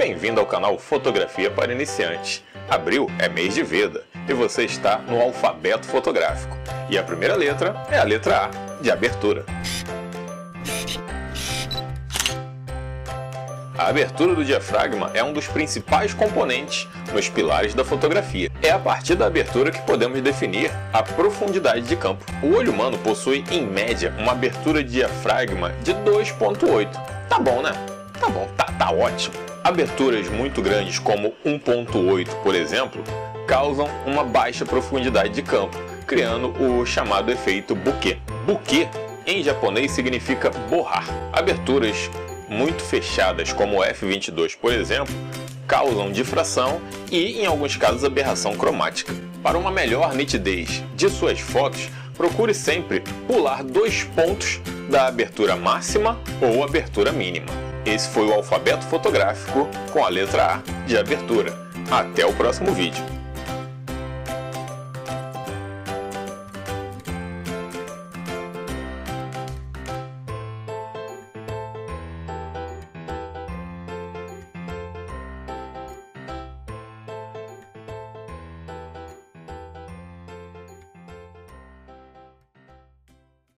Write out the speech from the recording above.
Bem-vindo ao canal Fotografia para Iniciantes. Abril é mês de Veda e você está no alfabeto fotográfico. E a primeira letra é a letra A, de abertura. A abertura do diafragma é um dos principais componentes nos pilares da fotografia. É a partir da abertura que podemos definir a profundidade de campo. O olho humano possui, em média, uma abertura de diafragma de 2.8. Tá bom, né? Tá bom, tá ótimo. Aberturas muito grandes, como 1.8, por exemplo, causam uma baixa profundidade de campo, criando o chamado efeito bokeh. Bokeh, em japonês, significa borrar. Aberturas muito fechadas, como o f22, por exemplo, causam difração e, em alguns casos, aberração cromática. Para uma melhor nitidez de suas fotos, procure sempre pular 2 pontos da abertura máxima ou abertura mínima. Esse foi o alfabeto fotográfico com a letra A de abertura. Até o próximo vídeo.